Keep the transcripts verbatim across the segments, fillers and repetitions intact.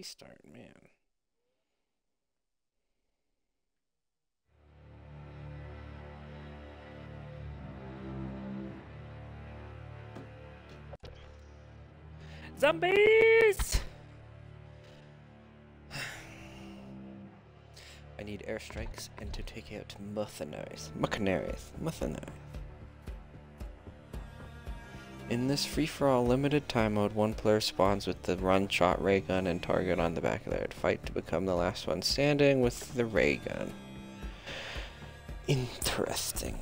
restart, man. Zombies! I need airstrikes and to take out mercenaries. Mercenaries. Mercenaries. In this free-for-all limited time mode, one player spawns with the run, shot, ray gun, and target on the back of their head. Fight to become the last one standing with the ray gun. Interesting.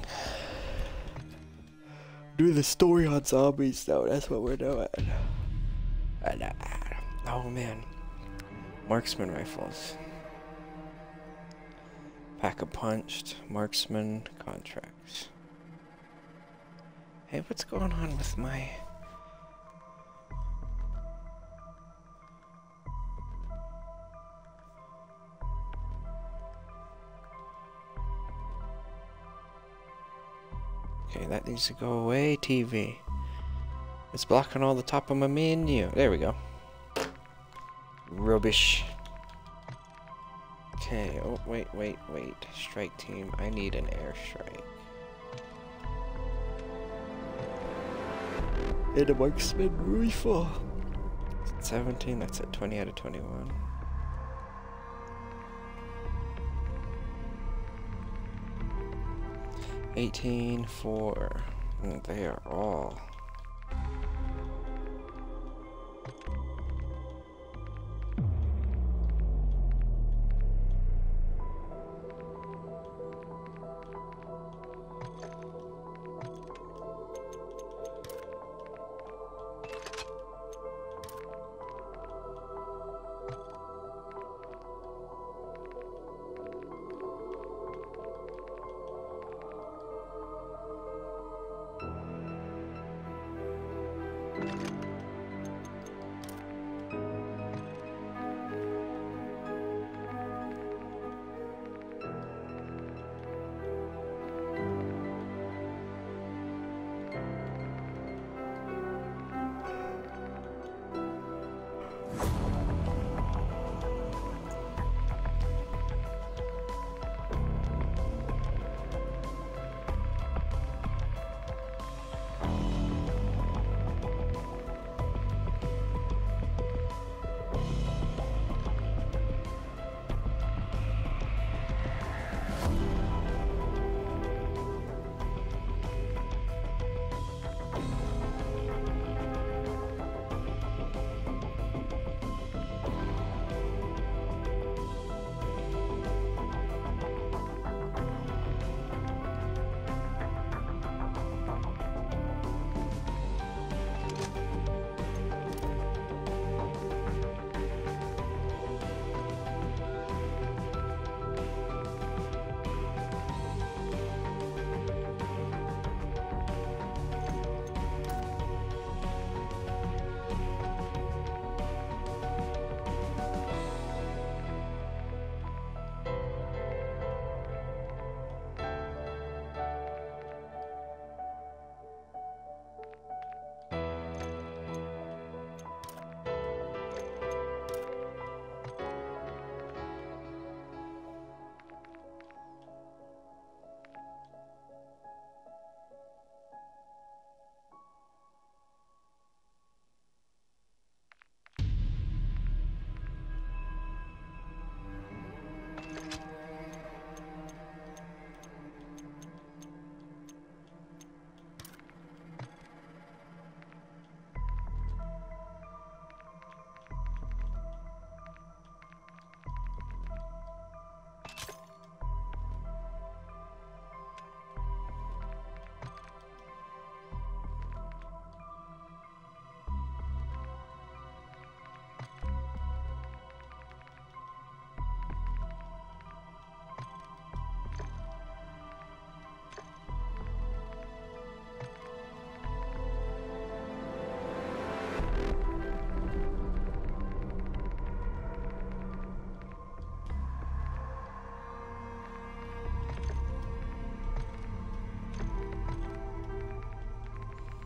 Do the story on zombies though, that's what we're doing. Oh man. Marksman rifles. Pack-a-punched, marksman contracts. Hey, what's going on with my... Okay, that needs to go away, T V. It's blocking all the top of my menu. There we go. Rubbish. Okay, oh, wait, wait, wait. Strike team, I need an airstrike. And a marksman rifle. seventeen, that's at twenty out of twenty-one. eighteen, four. Mm, they are all.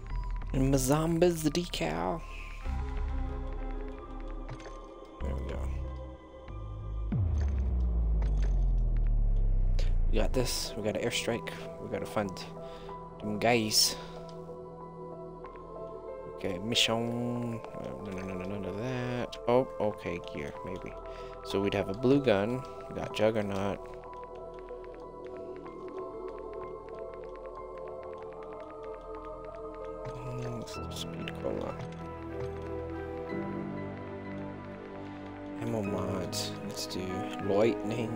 And Mazamba's the decal. There we go. We got this. We got an airstrike. We gotta find them guys. Okay, mission. No, no, no, no, none of that. Oh, okay, gear, maybe. So we'd have a blue gun. We got Juggernaut. Mm, let's do speed cola. Ammo mods. Let's do lightning.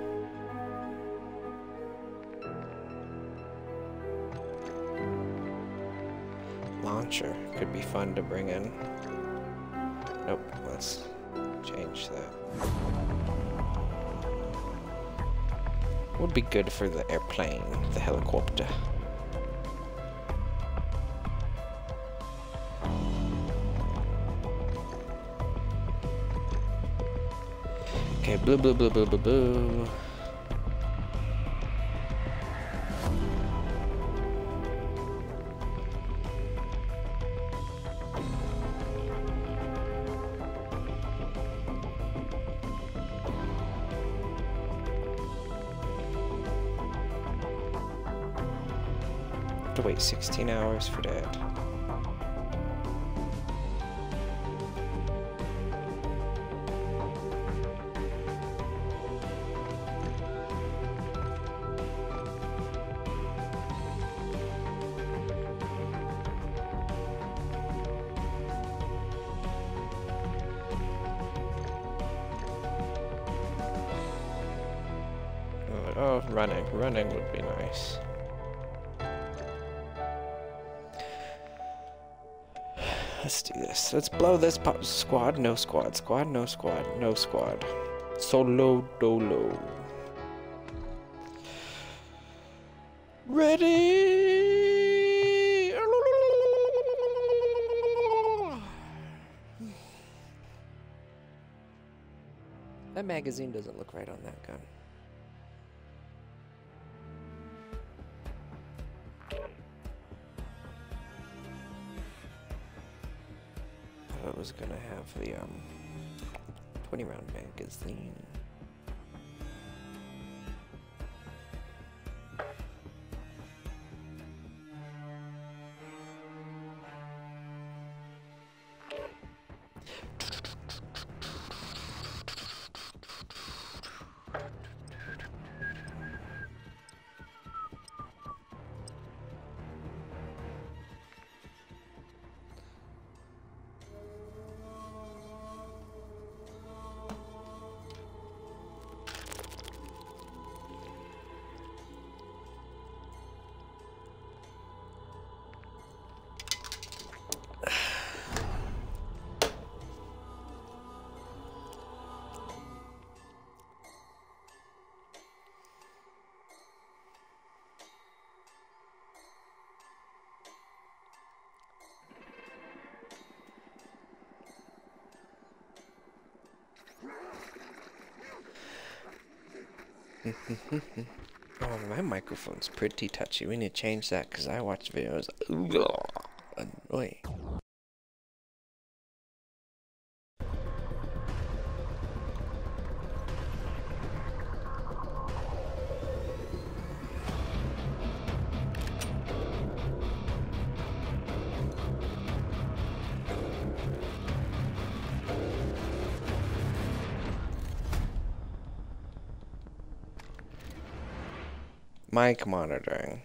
Launcher could be fun to bring in. Nope, let's change that. Would be good for the airplane, the helicopter. Okay, blue, blue, blue, blue, blue, blue. Have to wait sixteen hours for that. Oh, running. Running would be nice. Let's do this. Let's blow this pop squad. No squad. Squad. No squad. No squad. Solo dolo. Ready. That magazine doesn't look right on that gun. I was gonna have the um twenty round magazine. Oh, my microphone's pretty touchy. We need to change that because I watch videos. Ugh, annoying. Mic monitoring.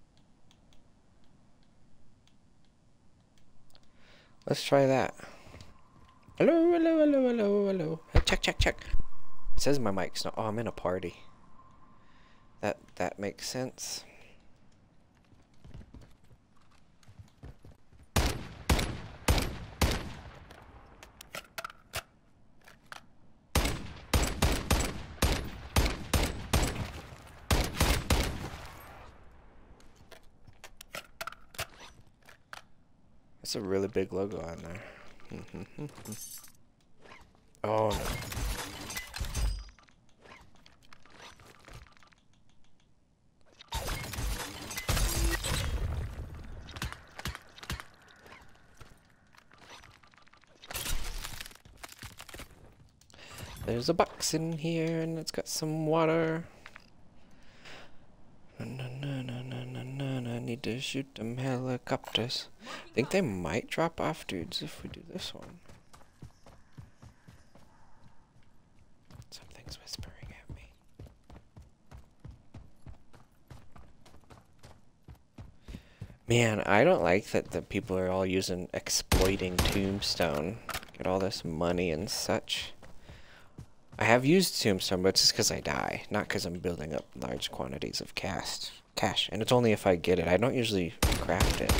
Let's try that. Hello, hello, hello, hello, hello. Hey, check, check, check. It says my mic's not. Oh, I'm in a party. That that makes sense. It's a really big logo on there. Oh no. There's a box in here and it's got some water. need to shoot them helicopters. I think they might drop off dudes if we do this one. Something's whispering at me. Man, I don't like that the people are all using exploiting Tombstone. Get all this money and such. I have used Tombstone, but it's just because I die, not because I'm building up large quantities of cast cash. And it's only if I get it. I don't usually craft it.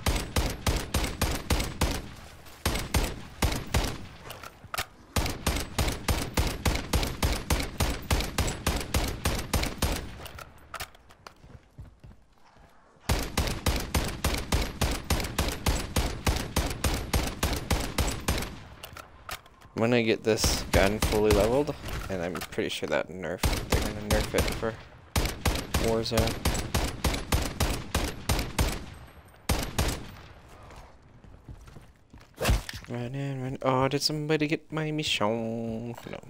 I'm gonna get this gun fully leveled, and I'm pretty sure that nerf, they're gonna nerf it for Warzone. Run in, run. Oh, did somebody get my mission? No.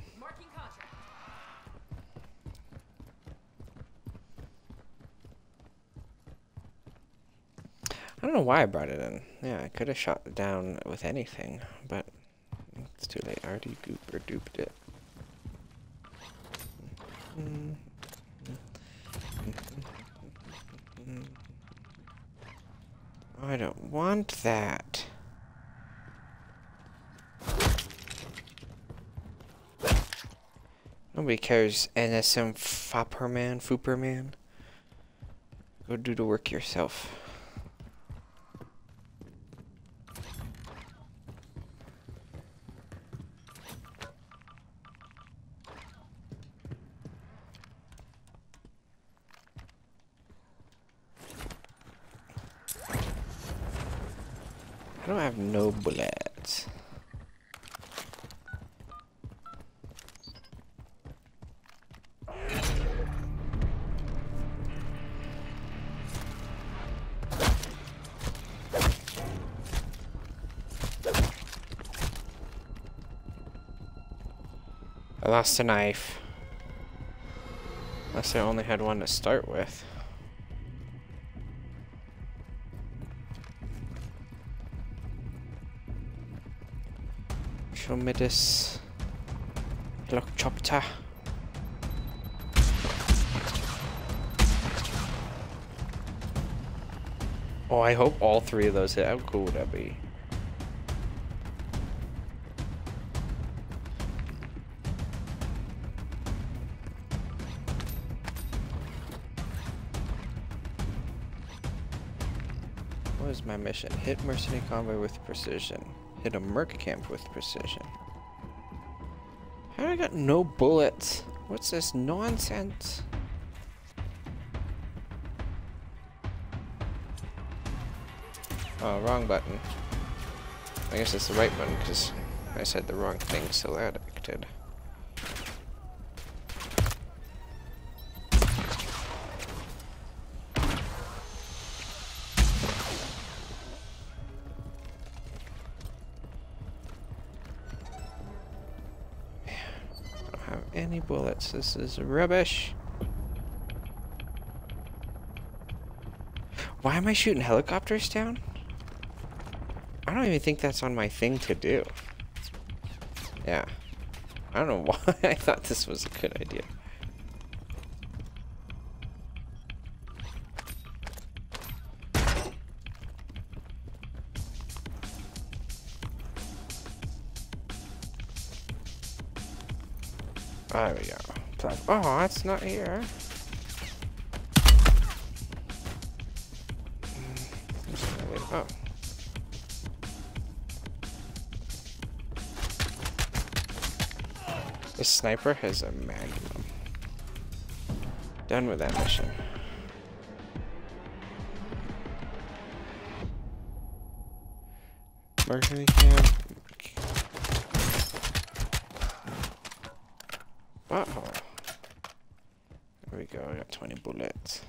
I don't know why I brought it in. Yeah, I could have shot it down with anything, but it's too late. I already gooped or duped it. I don't want that. Nobody cares, N S M Fopperman, Fooperman. Go do the work yourself. I don't have no bullets. I lost a knife. Unless I only had one to start with. Show me this helicopter. Oh, I hope all three of those hit. How cool would that be? What is my mission? Hit mercenary convoy with precision. Hit a merc camp with precision. How do I got no bullets? What's this nonsense? Oh, wrong button. I guess it's the right one because I said the wrong thing selected. Any bullets. This is rubbish. Why am I shooting helicopters down? I don't even think that's on my thing to do. Yeah. I don't know why I thought this was a good idea. There we go. Oh, that's not here. Oh. This sniper has a magnum. Done with that mission. Mercury camp. Uh-oh. There we go, I got twenty bullets.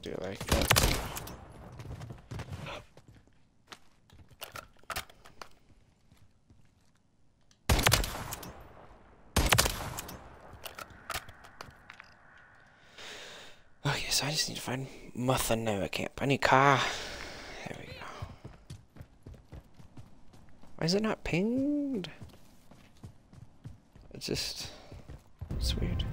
do like that. Okay, so I just need to find Muthanoa camp. I need car. There we go. Why is it not pinged? It's just... it's weird.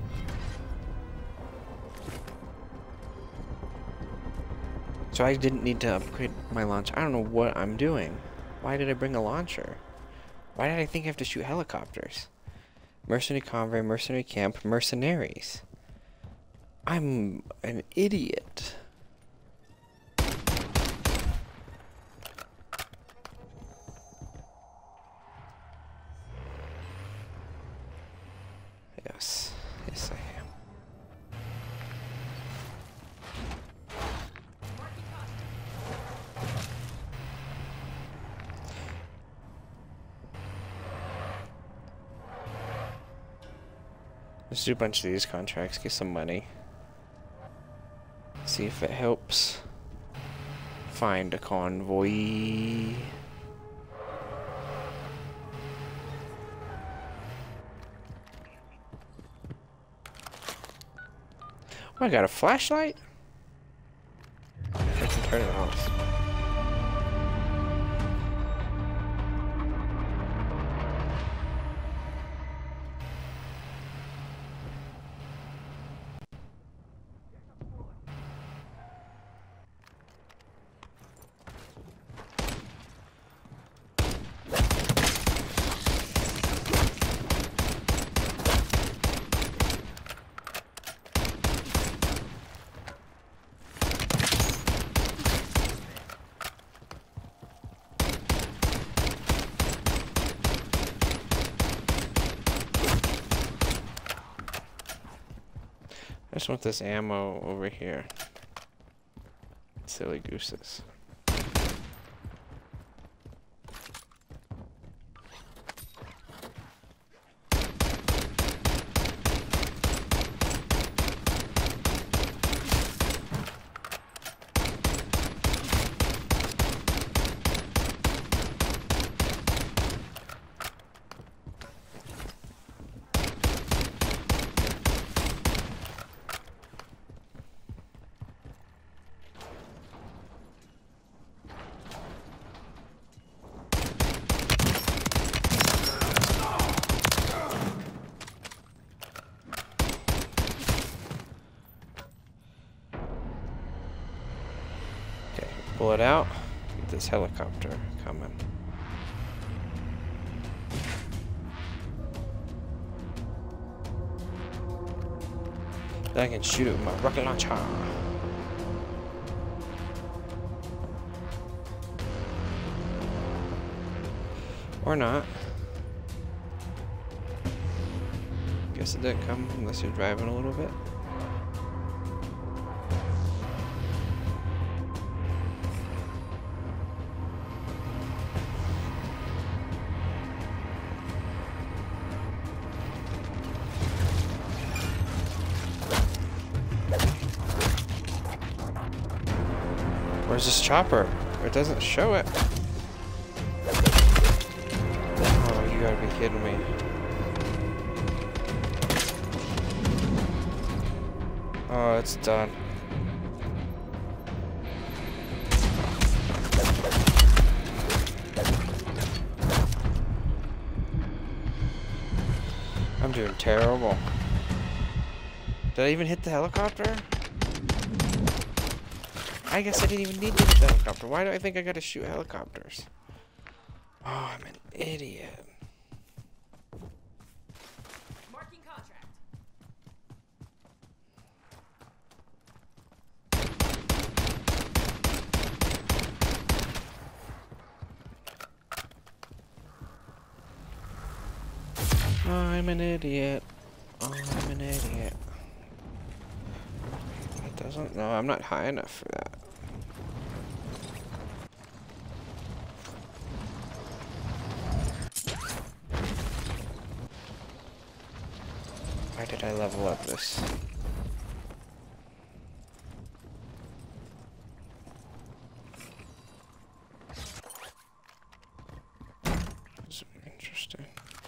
So I didn't need to upgrade my launcher. I don't know what I'm doing. Why did I bring a launcher? Why did I think I have to shoot helicopters? Mercenary convoy, mercenary camp, mercenaries. I'm an idiot. Yes. Yes, I am. Let's do a bunch of these contracts, get some money. See if it helps find a convoy. Oh, I got a flashlight? I can turn it off. I just want this ammo over here. Silly gooses. Pull it out. Get this helicopter coming. Then I can shoot it with my rocket launcher. Or not. Guess it didn't come unless you're driving a little bit. Where's this chopper? It doesn't show it. Oh, you gotta be kidding me. Oh, it's done. I'm doing terrible. Did I even hit the helicopter? I guess I didn't even need to hit the helicopter. Why do I think I gotta shoot helicopters? Oh, I'm an idiot. Marking contract. Oh, I'm an idiot. Oh, I'm an idiot. It doesn't. No, I'm not high enough for that. Why did I level up this? Interesting.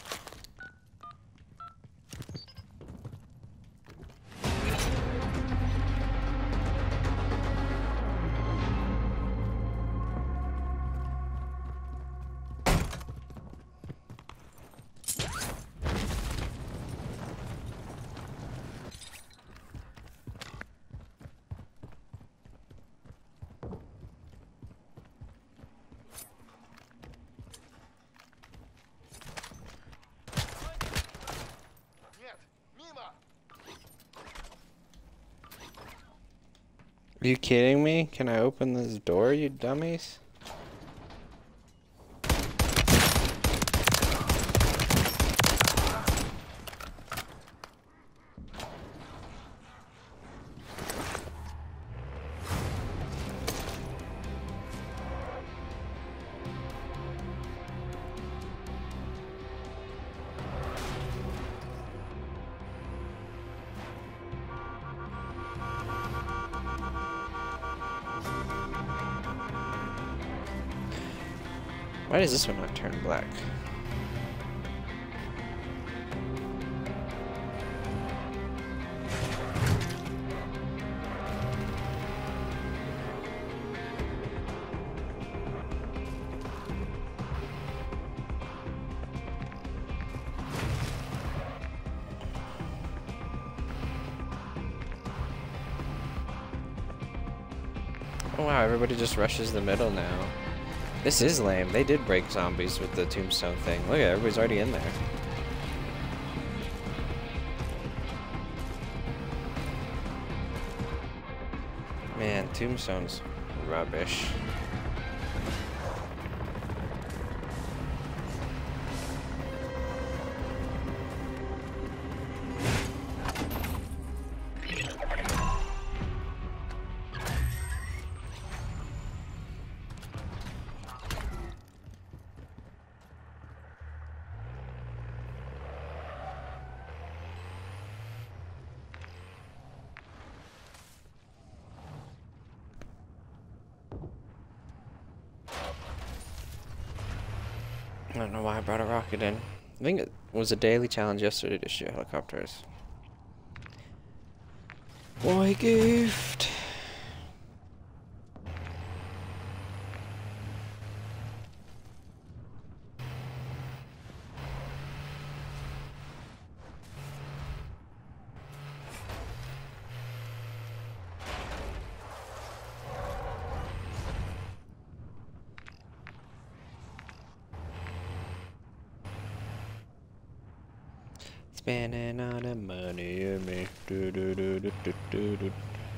Are you kidding me? Can I open this door, you dummies? Why does this one not turn black? Oh wow, everybody just rushes the middle now. This is lame. They did break zombies with the tombstone thing. Look at it, everybody's already in there. Man, tombstone's rubbish. I don't know why I brought a rocket in. I think it was a daily challenge yesterday to shoot helicopters. Boy goofed. Spending all the money on me. Do, do, do, do, do, do, do.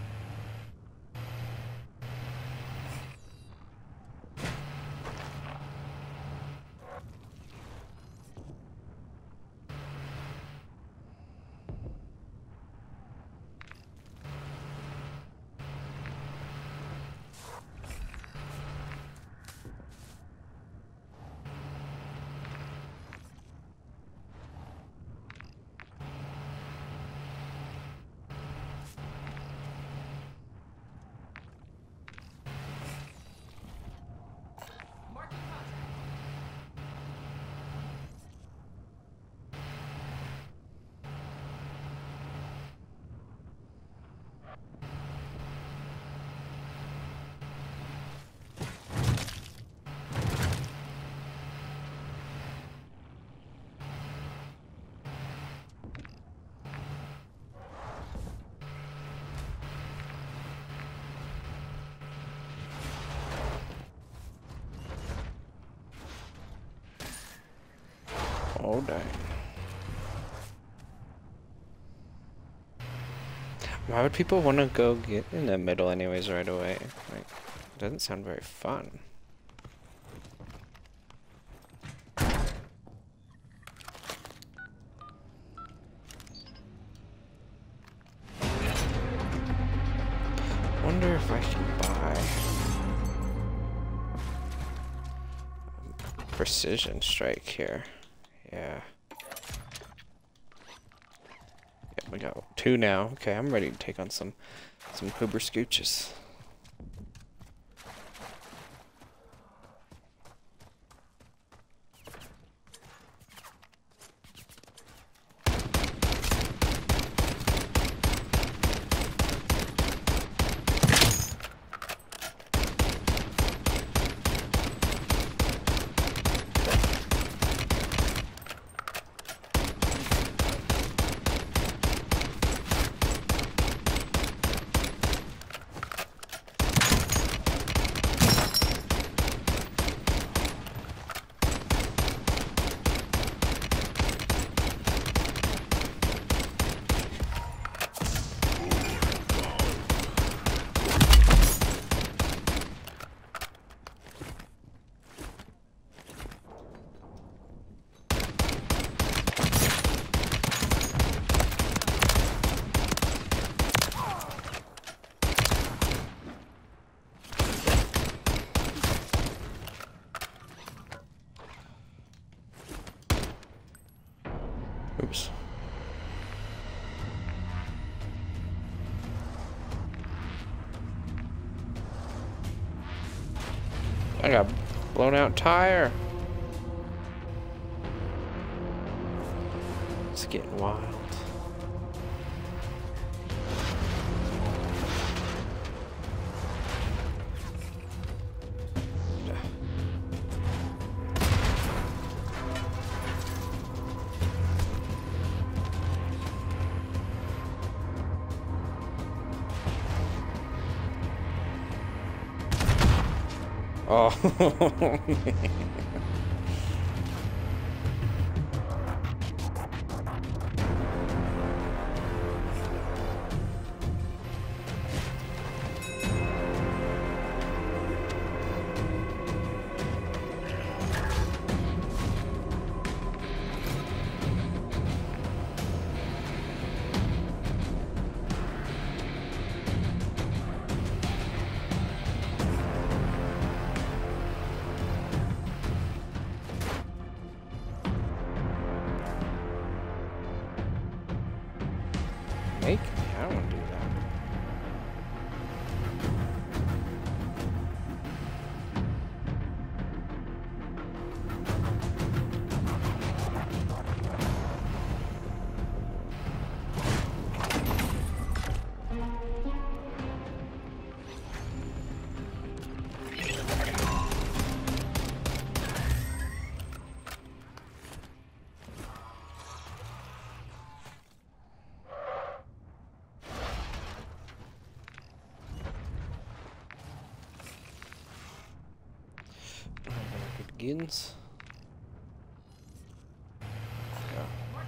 Marking contract. Oh dang. Why would people want to go get in the middle anyways right away? Like, it doesn't sound very fun. Wonder if I should buy precision strike here. Yeah. Yeah, we got two now. Okay, I'm ready to take on some some Hoober Scooches. I got blown out tire. It's getting wild. Oh. Make me. I don't want to do that. Begins. Yeah.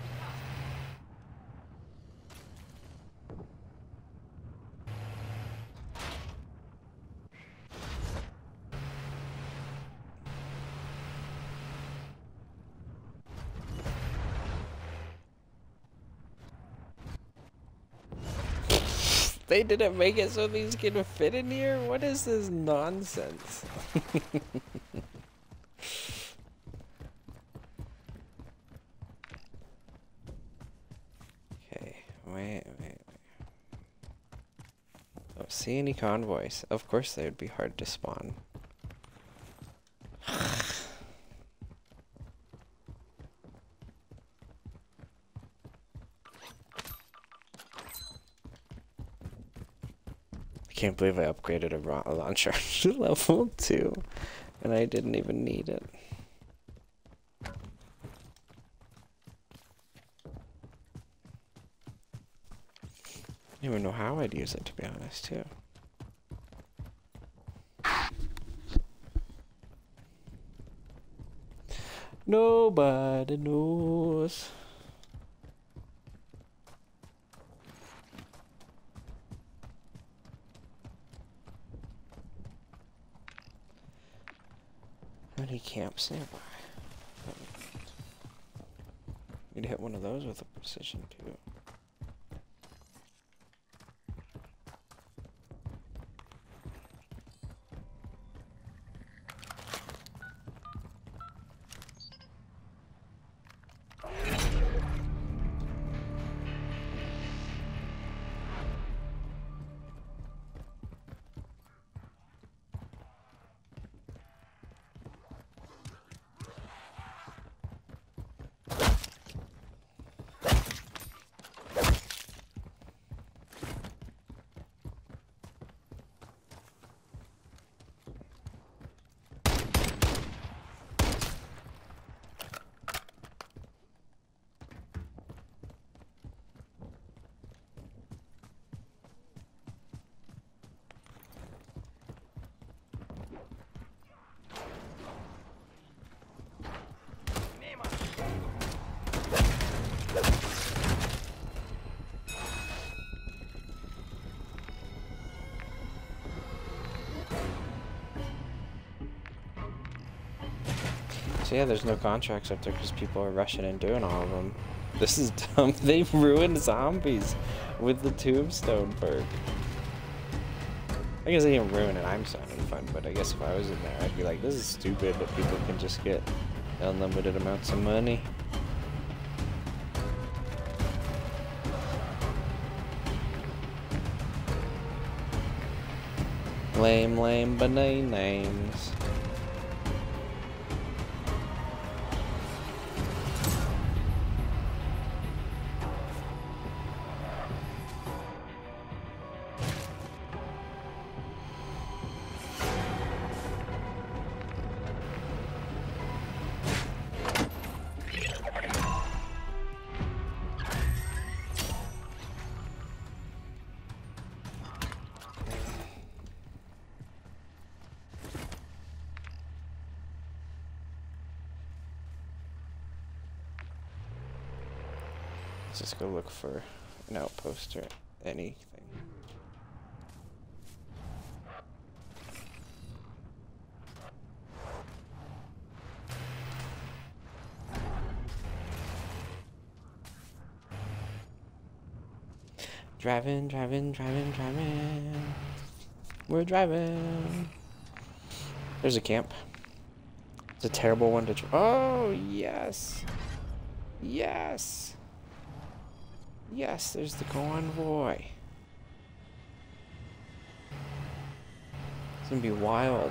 They didn't make it so these can fit in here? What is this nonsense? Wait, wait, wait. Don't see any convoys. Of course they would be hard to spawn. I can't believe I upgraded a, ra a launcher to level two and I didn't even need it. I don't even know how I'd use it, to be honest, too. Nobody knows. How many camps nearby? Need to hit one of those with a precision, too. So yeah, there's no contracts up there because people are rushing and doing all of them. This is dumb. They ruined zombies with the tombstone perk. I guess they didn't ruin it. I'm just having fun, but I guess if I was in there, I'd be like, this is stupid that people can just get unlimited amounts of money. Lame, lame, banana names. Let's just go look for an outpost or anything. Driving, driving, driving, driving. We're driving. There's a camp. It's a terrible one to try. Oh, yes. Yes. Yes, there's the convoy. It's gonna be wild.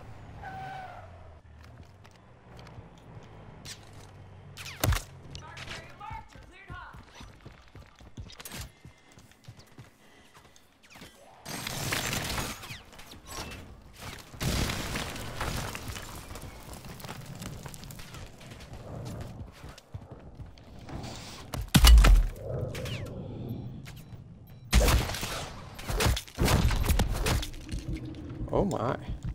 Oh my.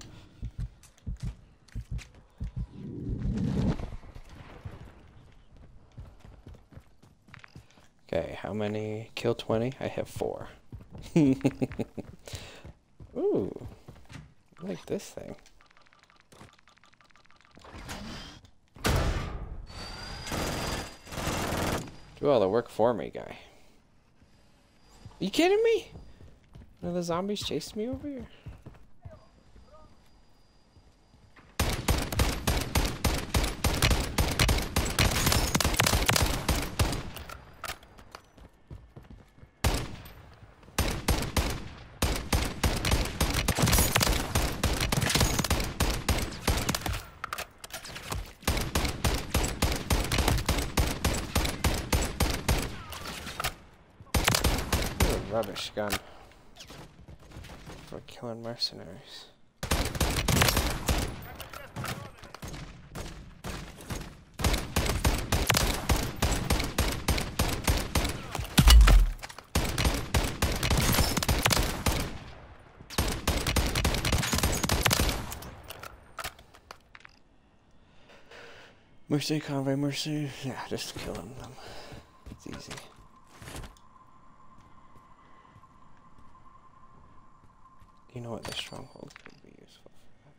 Okay, how many? Kill twenty? I have four. Ooh. I like this thing. Do all the work for me, guy. Are you kidding me? One of the zombies chased me over here. Rubbish gun for killing mercenaries. Mercy, convoy, mercy. Yeah, just killing them. It's easy. You know what, the stronghold could be useful for that.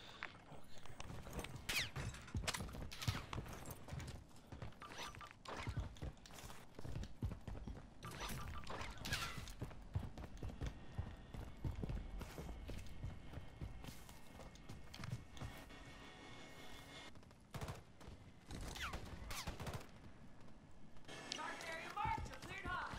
Target area marked. You're cleared hot.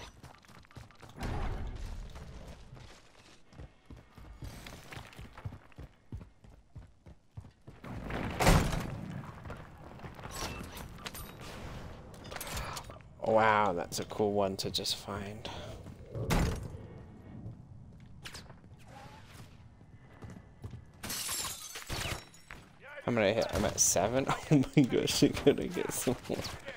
Wow, that's a cool one to just find. How many I hit? I'm at seven? Oh my gosh, I gotta get some more.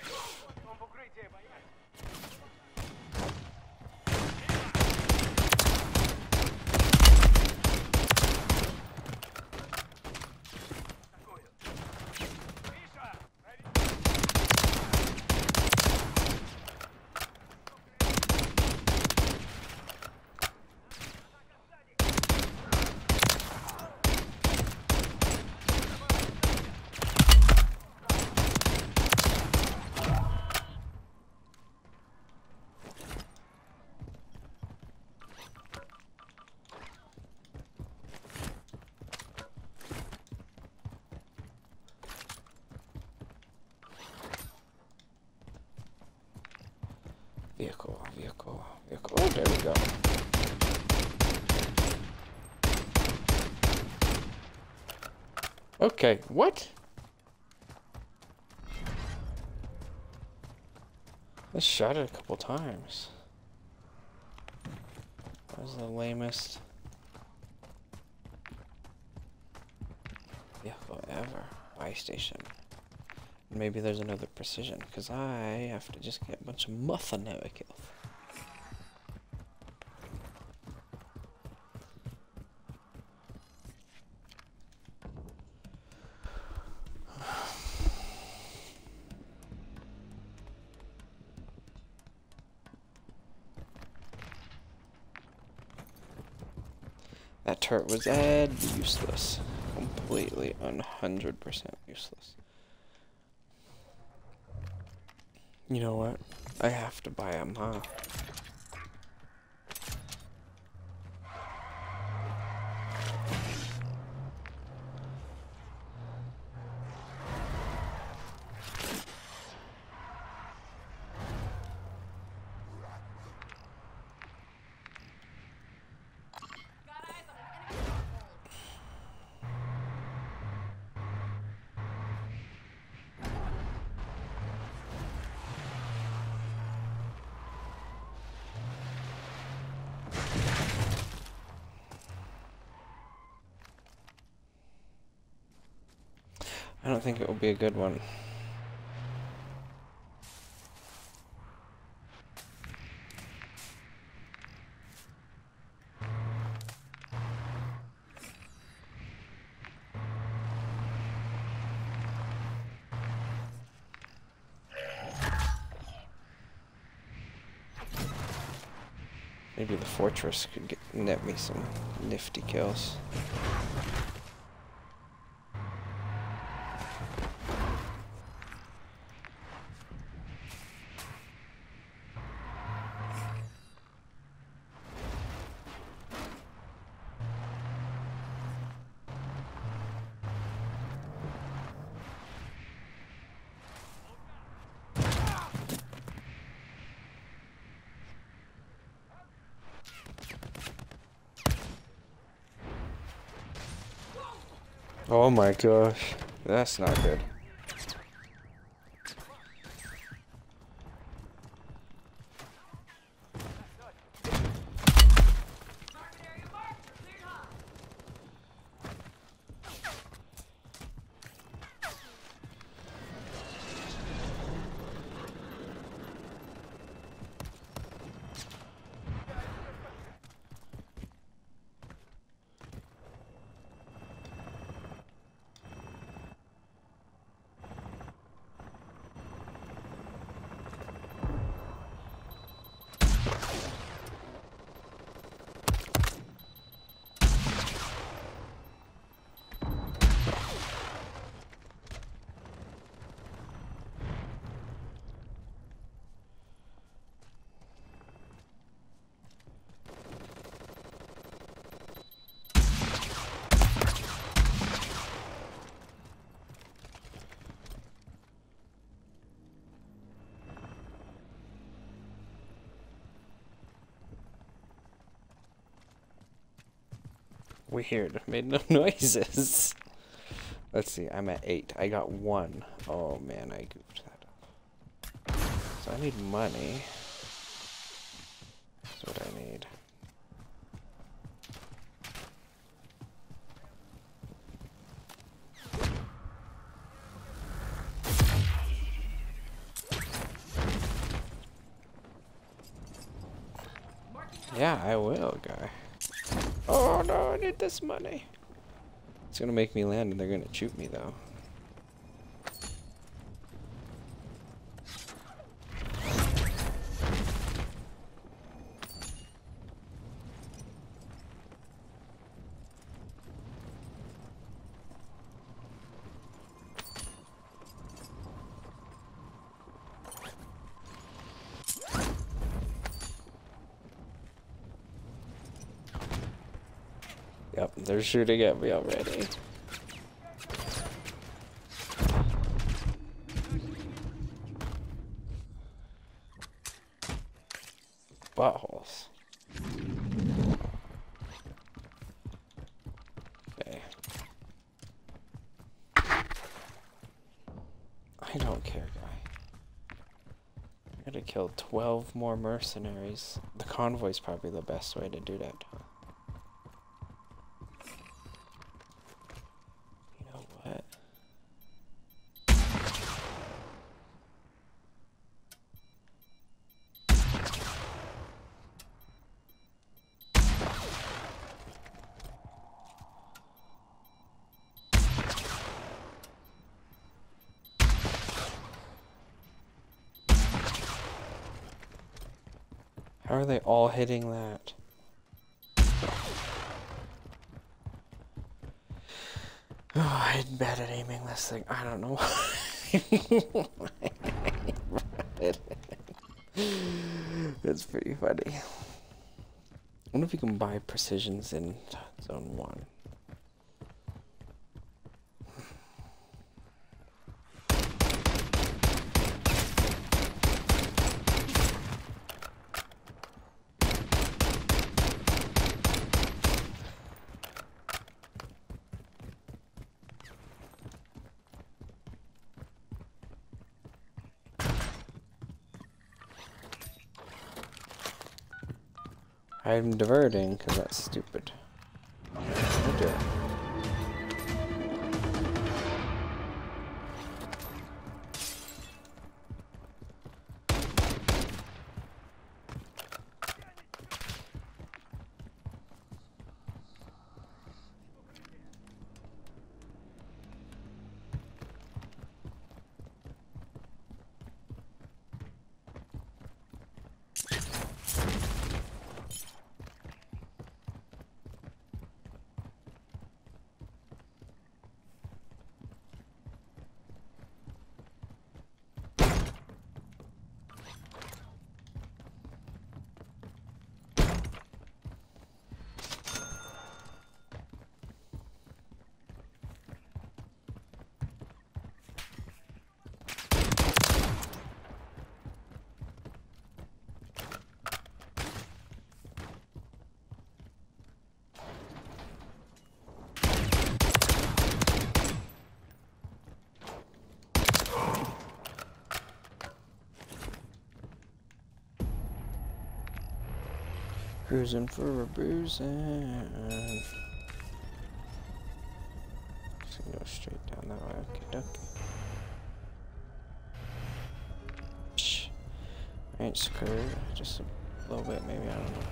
Vehicle, vehicle, vehicle. Oh, there we go. Okay, what? I shot it a couple times. That was the lamest vehicle ever. Buy station. Maybe there's another precision, because I have to just get a bunch of muffin now to kill. That turret was dead useless. Completely one hundred percent useless. You know what? I have to buy them, huh? Got eyes on an enemy stronghold. I don't think it will be a good one. Maybe the fortress could get, net me some nifty kills. Oh my gosh, that's not good. Target area marked. Cleared hot. Weird, made no noises. Let's see, I'm at eight. I got one. Oh man, I goofed that up. So I need money. That's what I need. Yeah, I will, guy. Oh no, I need this money. It's gonna make me land and they're gonna shoot me though. Yep, they're shooting at me already. Buttholes. Okay. I don't care, guy. I gotta kill twelve more mercenaries. The convoy's probably the best way to do that. You know what? How are they all hitting that? I'm bad at aiming this thing. I don't know. It's pretty funny. I wonder if you can buy precisions in zone one. I'm diverting because that's stupid. Oh dear. Cruising for a bruising. Just gonna go straight down that way. Okay, dokie. Shh. I ain't screwed. Just a little bit, maybe. I don't know.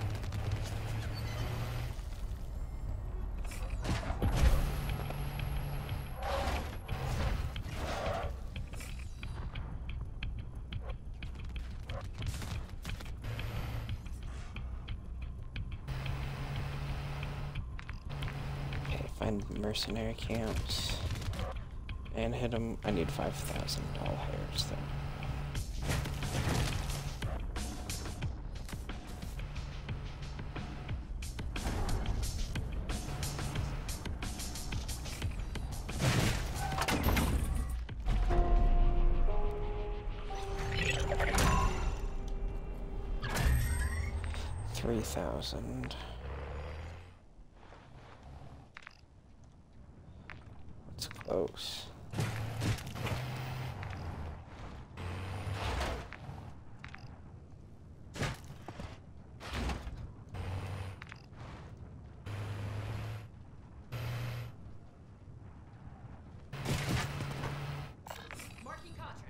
Find mercenary camps and hit them. I need five thousand all hairs though. Three thousand. Close. Marking contract.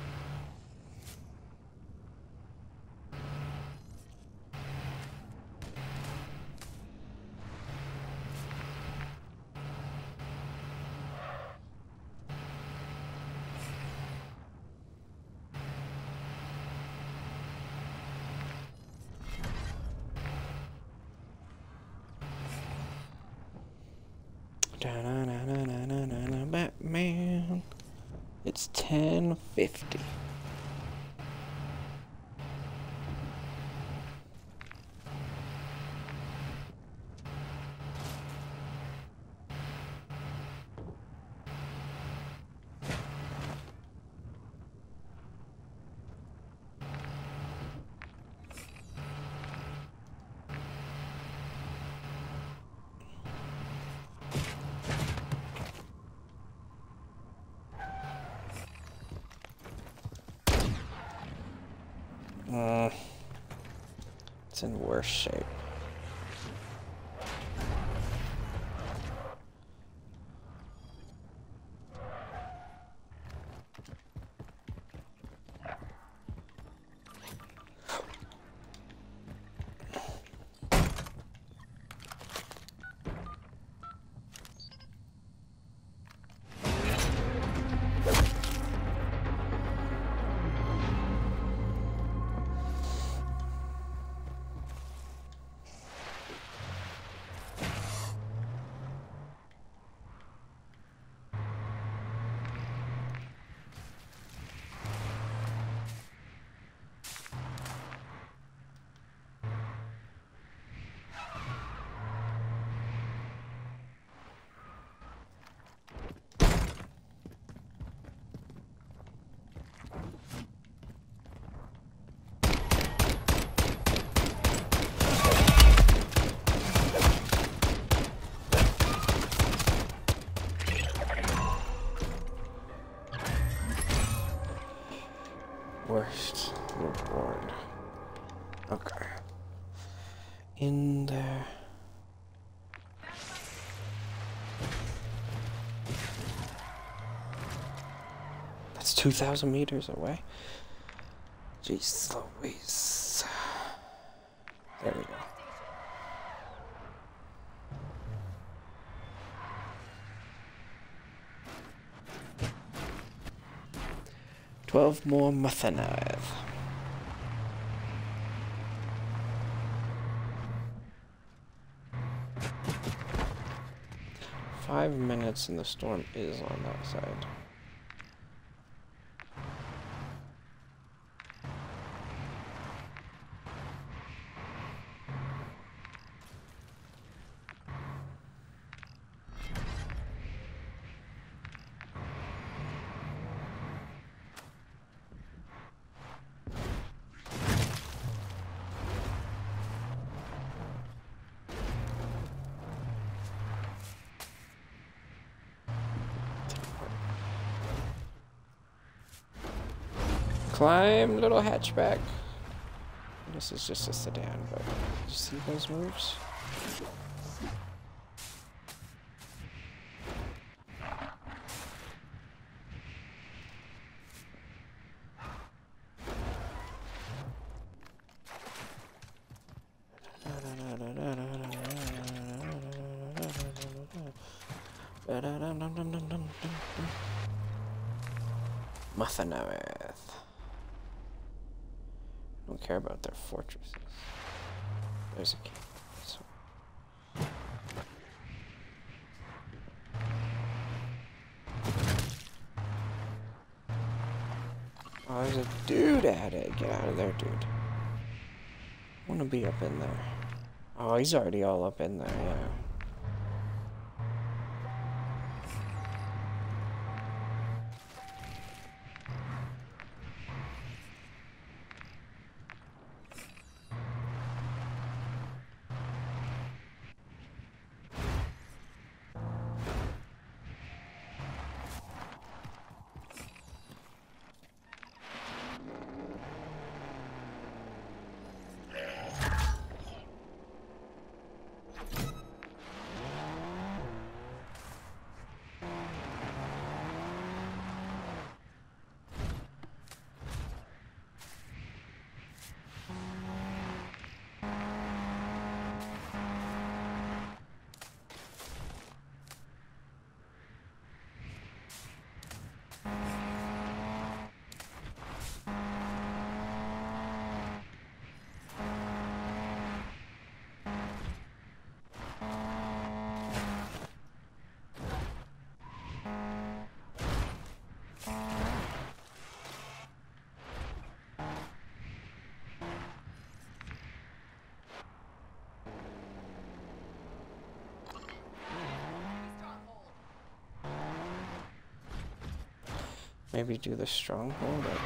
Da-na-na-na-na-na-na, Batman. It's ten fifty. Uh, it's in worse shape. Worst reward. Okay. In there. That's two thousand meters away. Jeez Louise. There we go. Twelve more methanide. Five minutes and the storm is on that side. Climb, little hatchback. This is just a sedan, but you see those moves? Mathanareth. Don't care about their fortresses. There's a key. So. Oh, there's a dude at it. Get out of there, dude. I want to be up in there. Oh, he's already all up in there, yeah. Maybe do the stronghold. Or...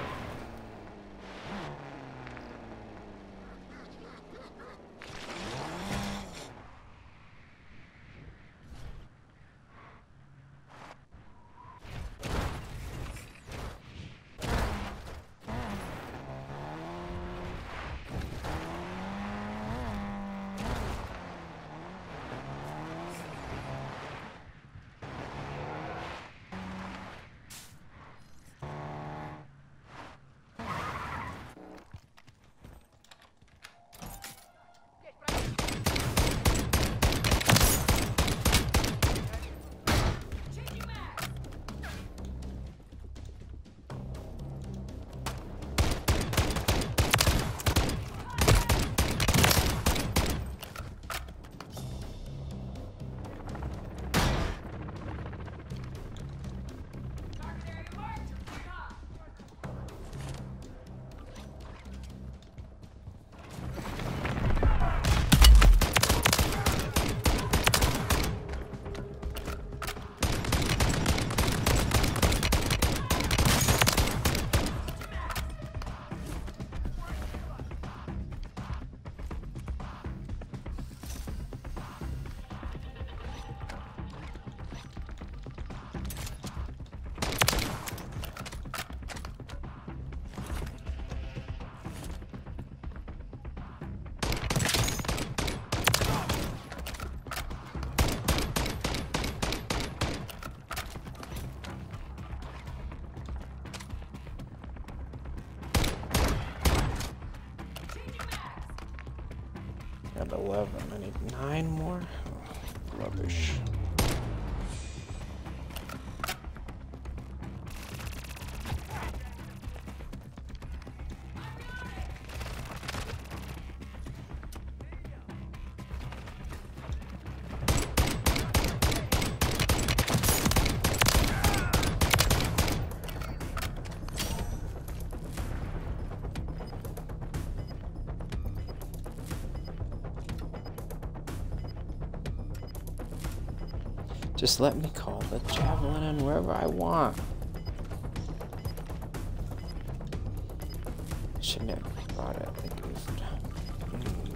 Got eleven. I need nine more. Oh, rubbish. Just let me call the javelin in wherever I want. Shouldn't have brought it. I goofed. Mm.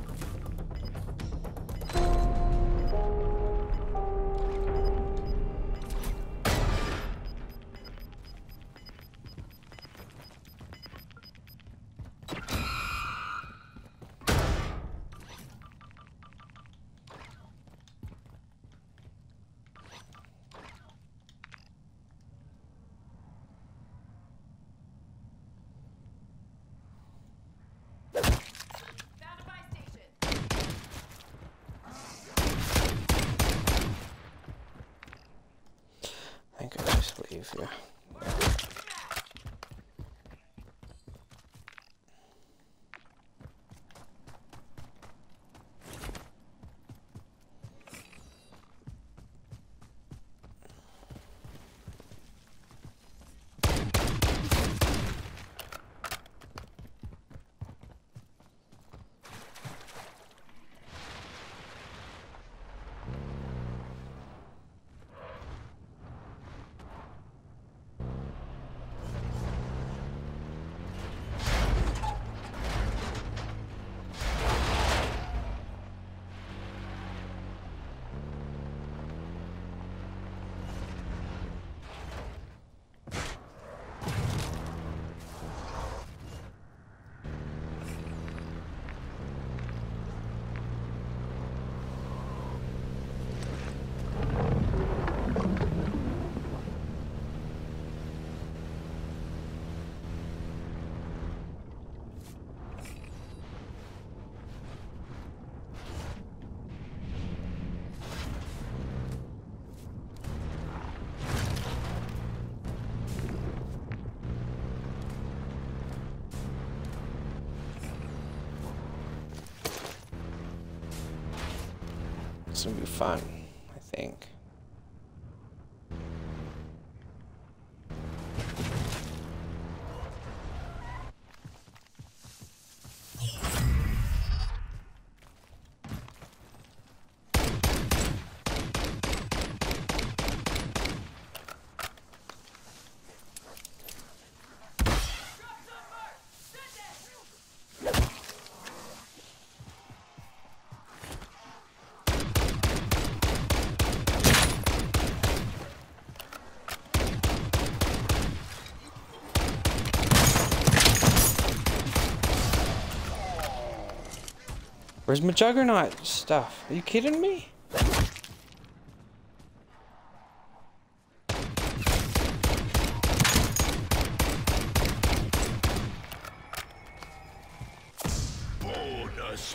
Found a buy station. I think I just leave here. It's gonna be fun, I think. Where's my Juggernaut stuff? Are you kidding me? Bonus.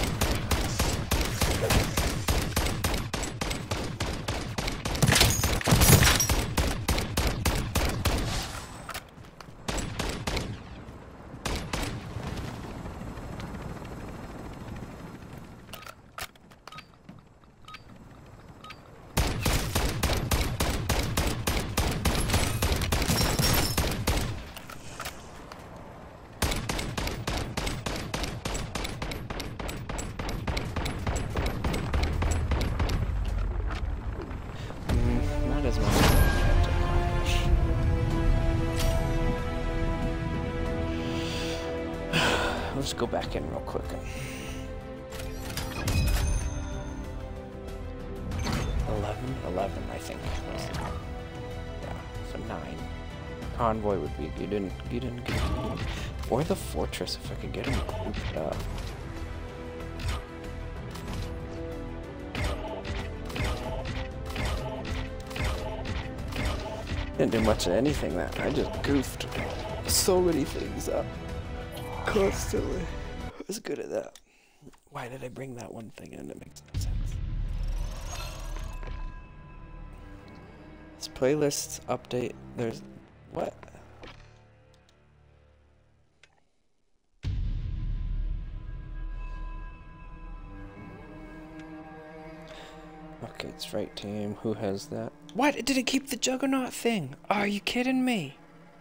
Not as much as I had to accomplish. Let's go back in real quick. Eleven, eleven, I think. Yeah, so nine. Convoy would be good and good and good. Or the fortress if I could get them grouped up. Didn't do much of anything that I just goofed so many things up constantly. I was good at that. Why did I bring that one thing in? It makes no sense. This playlists update. There's what? Okay, it's right team. Who has that? What? It didn't keep the Juggernaut thing. Oh, are you kidding me?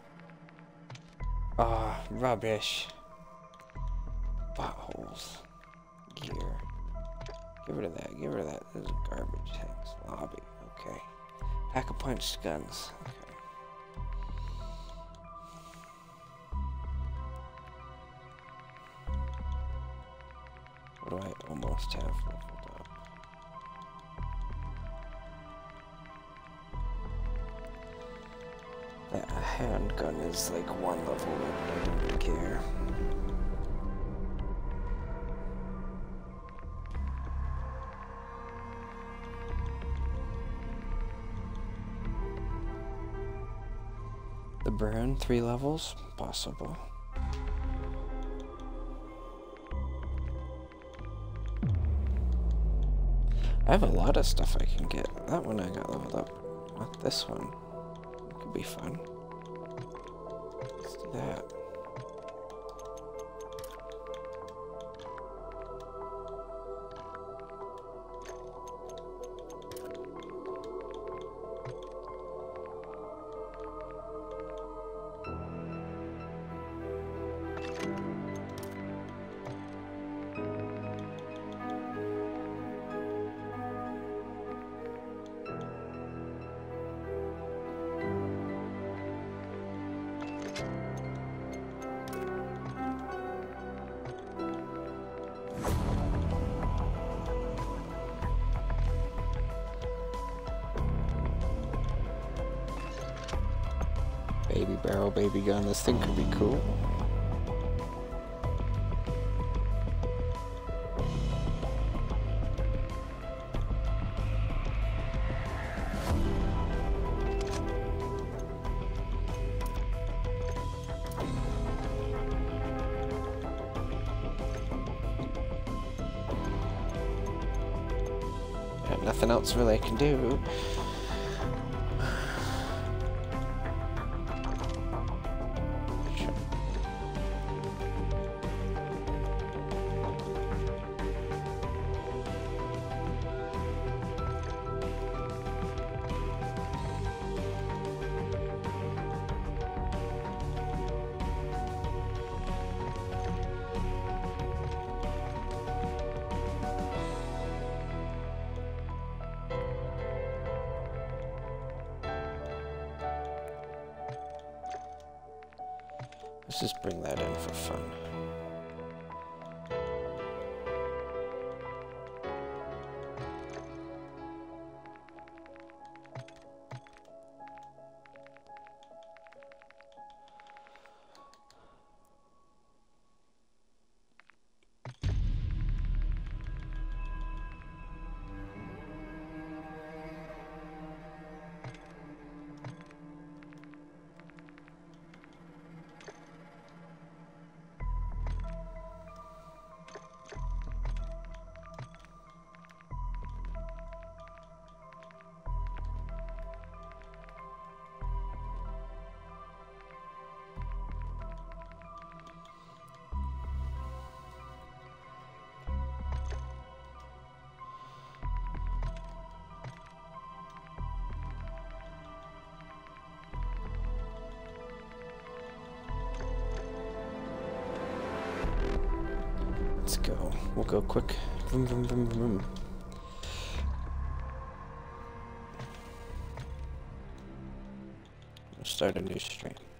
Ah, oh, rubbish. Buttholes. Gear. Get rid of that. Get rid of that. Those are garbage things. Lobby. Okay. Pack a punch guns. Okay. What do I almost have leveled up? That handgun is like one level up, but I don't really care. The burn, three levels? Possible. I have a lot of stuff I can get. That one I got leveled up. Not this one. It could be fun. Let's do that. Baby barrel, baby gun. This thing could be cool. Yeah, nothing else really I can do. Let's just bring that in for fun. Let's go. We'll go quick. Vroom, vroom, vroom, vroom. Start a new stream.